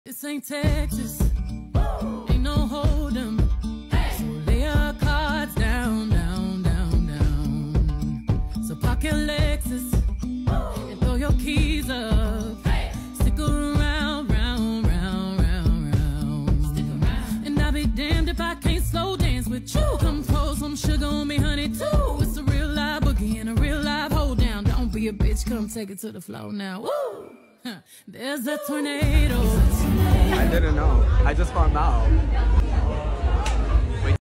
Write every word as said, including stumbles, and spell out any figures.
This ain't Texas, ain't no hold 'em. So lay your cards down, down, down, down. So park your Lexus and throw your keys up. Stick around, round, round, round, round. And I'll be damned if I can't slow dance with you. Come pour some sugar on me, honey, too. It's a real live boogie and a real live hold down. Don't be a bitch, come take it to the floor now. Woo! There's a tornado. I didn't know. I just found out.